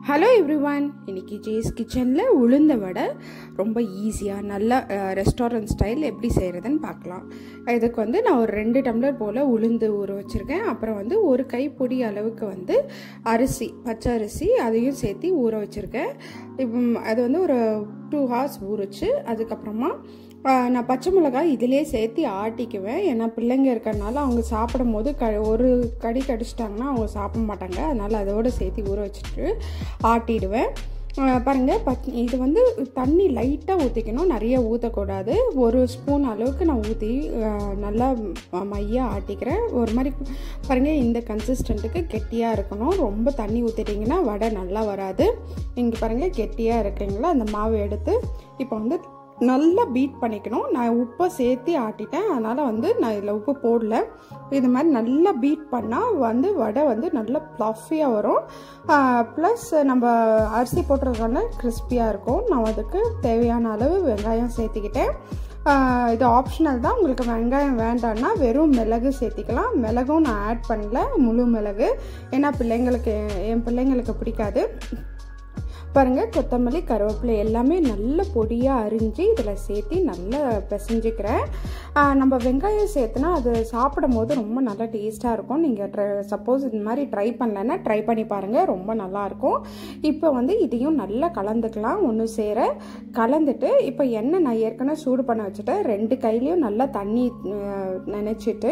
Hello everyone, இன்றைக்கி ஜேஸ் கிச்சனில் உளுந்த வடை ரொம்ப ஈஸியாக நல்லா ரெஸ்டாரண்ட் ஸ்டைல் எப்படி செய்கிறதுன்னு பார்க்கலாம். இதுக்கு வந்து நான் ஒரு 2 டம்ளர் போல் உளுந்து ஊற வச்சுருக்கேன். அப்புறம் வந்து ஒரு கைப்பொடி அளவுக்கு அரிசி, பச்சை அரிசி அதையும் சேர்த்து ஊற வச்சுருக்கேன். இப்போ அது வந்து ஒரு 2 hours ஊறிச்சு. அதுக்கப்புறமா நான் பச்சை மிளகாய் இதிலே சேர்த்து ஆட்டிக்குவேன். ஏன்னா பிள்ளைங்க இருக்கிறதுனால அவங்க சாப்பிடும் போது ஒரு கடி கடிச்சிட்டாங்கன்னா அவங்க சாப்பிட மாட்டாங்க. அதனால் அதோடு சேர்த்து ஊற வச்சுட்டு ஆட்டிடுவேன். பாருங்கள், இது வந்து தண்ணி லைட்டாக ஊற்றிக்கணும், நிறைய ஊற்றக்கூடாது. 1 ஸ்பூன் அளவுக்கு நான் ஊற்றி நல்லா மையாக ஆட்டிக்கிறேன். ஒரு மாதிரி பாருங்கள், இந்த கன்சிஸ்டண்ட்டுக்கு கெட்டியாக இருக்கணும். ரொம்ப தண்ணி ஊற்றிட்டிங்கன்னா வடை நல்லா வராது. இங்கே பாருங்கள், கெட்டியாக இருக்குங்களா. அந்த மாவு எடுத்து இப்போ வந்து நல்லா பீட் பண்ணிக்கணும். நான் உப்பை சேர்த்து ஆட்டிட்டேன், அதனால் வந்து நான் இதில் உப்பு போடல. இது மாதிரி நல்லா பீட் பண்ணால் வந்து வடை வந்து நல்லா ப்ளஃபியாக வரும். ப்ளஸ் நம்ம அரிசி போட்டுறதுனால கிறிஸ்பியாக இருக்கும். நான் அதுக்கு தேவையான அளவு வெங்காயம் சேர்த்துக்கிட்டேன். இது ஆப்ஷனல் தான். உங்களுக்கு வெங்காயம் வேண்டான்னா வெறும் மிளகு சேர்த்திக்கலாம். மிளகும் நான் ஆட் பண்ணல, முழு மிளகு. ஏன்னா என் பிள்ளைங்களுக்கு பிடிக்காது. பாருங்கள், கொத்தமல்லி, கருவேப்பிலை எல்லாமே நல்ல பொடியாக அரிஞ்சு இதில் சேர்த்து நல்லா பிசைஞ்சிக்கிறேன். நம்ம வெங்காயம் சேர்த்துனா அது சாப்பிடும் போது ரொம்ப நல்லா டேஸ்ட்டாக இருக்கும். நீங்கள் சப்போஸ் இந்த மாதிரி ட்ரை பண்ணலன்னா ட்ரை பண்ணி பாருங்கள், ரொம்ப நல்லாயிருக்கும். இப்போ வந்து இதையும் நல்லா கலந்துக்கலாம். ஒன்று சேர கலந்துட்டு இப்போ எண்ணெய் நான் ஏற்கனவே சூடு பண்ண வச்சுட்டேன். 2 கையிலையும் நல்லா தண்ணி நினச்சிட்டு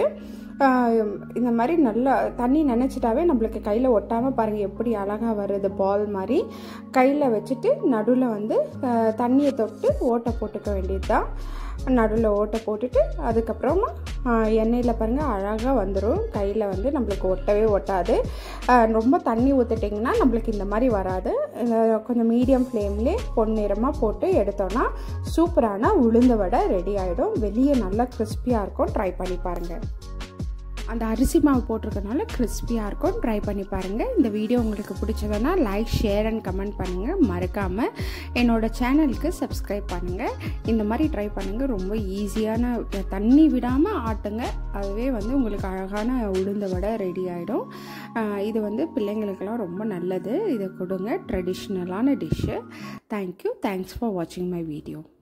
இந்த மாதிரி நல்லா தண்ணி நினச்சிட்டாவே நம்மளுக்கு கையில் ஒட்டாமல் பாருங்கள் எப்படி அழகாக வருது. பால் மாதிரி கையில் வச்சுட்டு நடுவில் வந்து தண்ணியை தொட்டு ஓட்டை போட்டுக்க வேண்டியது தான். நடுவில் ஓட்டை போட்டுட்டு அதுக்கப்புறமா எண்ணெயில் பாருங்கள் அழகாக வந்துடும். கையில் வந்து நம்மளுக்கு ஒட்டவே ஒட்டாது. ரொம்ப தண்ணி ஊற்றிட்டிங்கன்னா நம்மளுக்கு இந்த மாதிரி வராது. கொஞ்சம் மீடியம் ஃப்ளேம்லேயே பொன்னிறமாக போட்டு எடுத்தோன்னா சூப்பரான உளுந்த வடை ரெடி ஆகிடும். வெளியே நல்லா கிறிஸ்பியாக இருக்கும். ட்ரை பண்ணி பாருங்கள். அந்த அரிசி மாவு போட்டிருக்கனால கிறிஸ்பியாக இருக்கும். ட்ரை பண்ணி பாருங்கள். இந்த வீடியோ உங்களுக்கு பிடிச்சதுன்னா லைக், ஷேர் அண்ட் கமெண்ட் பண்ணுங்கள். மறக்காமல் என்னோடய சேனலுக்கு சப்ஸ்கிரைப் பண்ணுங்கள். இந்த மாதிரி ட்ரை பண்ணுங்கள். ரொம்ப ஈஸியான, தண்ணி விடாமல் ஆட்டுங்க. அதுவே வந்து உங்களுக்கு அழகான உளுந்த வடை ரெடி ஆகிடும். இது வந்து பிள்ளைங்களுக்கெல்லாம் ரொம்ப நல்லது. இதை கொடுங்க. ட்ரெடிஷ்னலான டிஷ்ஷு. தேங்க்யூ. தேங்க்ஸ் ஃபார் வாட்சிங் மை வீடியோ.